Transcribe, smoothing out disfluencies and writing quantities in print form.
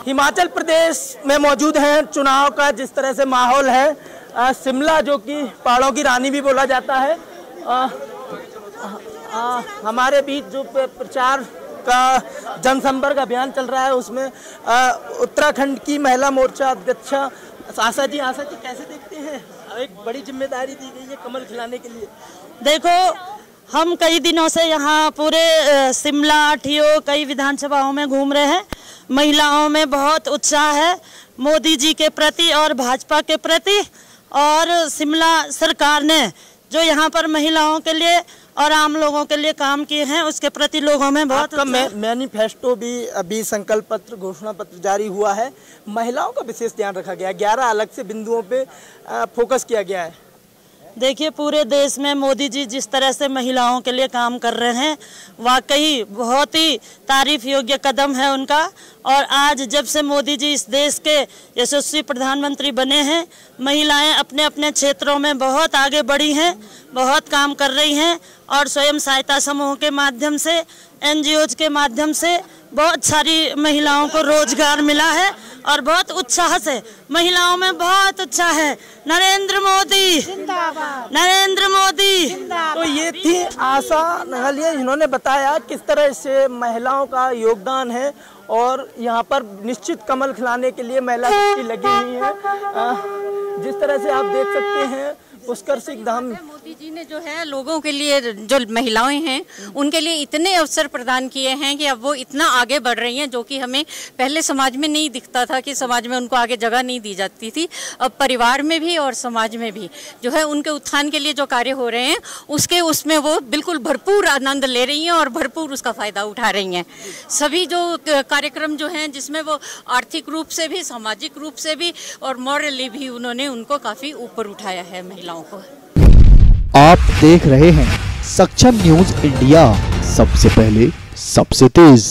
हिमाचल प्रदेश में मौजूद हैं। चुनाव का जिस तरह से माहौल है, शिमला जो कि पहाड़ों की रानी भी बोला जाता है, हमारे बीच जो प्रचार का जनसंपर्क अभियान चल रहा है उसमें उत्तराखंड की महिला मोर्चा अध्यक्ष आशा जी कैसे देखते हैं? एक बड़ी जिम्मेदारी दी गई है कमल खिलाने के लिए। देखो, हम कई दिनों से यहाँ पूरे शिमला ठियो कई विधानसभाओं में घूम रहे हैं। महिलाओं में बहुत उत्साह है मोदी जी के प्रति और भाजपा के प्रति, और शिमला सरकार ने जो यहाँ पर महिलाओं के लिए और आम लोगों के लिए काम किए हैं उसके प्रति लोगों में बहुत मैनिफेस्टो भी अभी संकल्प पत्र घोषणा पत्र जारी हुआ है। महिलाओं का विशेष ध्यान रखा गया, 11 अलग से बिंदुओं पे फोकस किया गया है। देखिए, पूरे देश में मोदी जी जिस तरह से महिलाओं के लिए काम कर रहे हैं, वाकई बहुत ही तारीफ योग्य कदम है उनका। और आज जब से मोदी जी इस देश के यशस्वी प्रधानमंत्री बने हैं, महिलाएं अपने अपने क्षेत्रों में बहुत आगे बढ़ी हैं, बहुत काम कर रही हैं, और स्वयं सहायता समूह के माध्यम से, NGOs के माध्यम से बहुत सारी महिलाओं को रोजगार मिला है और बहुत उत्साह से महिलाओं में बहुत उत्साह है। नरेंद्र मोदी जिंदाबाद, नरेंद्र मोदी जिंदाबाद। तो ये थी आशा नहलिया, जिन्होंने बताया किस तरह से महिलाओं का योगदान है और यहाँ पर निश्चित कमल खिलाने के लिए महिला शक्ति लगी हुई है। जिस तरह से आप देख सकते हैं पुष्कर सिंह धाम, मोदी जी ने जो है लोगों के लिए, जो महिलाएं हैं उनके लिए इतने अवसर प्रदान किए हैं कि अब वो इतना आगे बढ़ रही हैं, जो कि हमें पहले समाज में नहीं दिखता था कि समाज में उनको आगे जगह नहीं दी जाती थी। अब परिवार में भी और समाज में भी जो है उनके उत्थान के लिए जो कार्य हो रहे हैं उसमें वो बिल्कुल भरपूर आनंद ले रही हैं और भरपूर उसका फ़ायदा उठा रही हैं। सभी जो कार्यक्रम जो हैं जिसमें वो आर्थिक रूप से भी, सामाजिक रूप से भी और मॉरली भी उन्होंने उनको काफ़ी ऊपर उठाया है महिलाओं को। आप देख रहे हैं सक्षम न्यूज इंडिया, सबसे पहले सबसे तेज।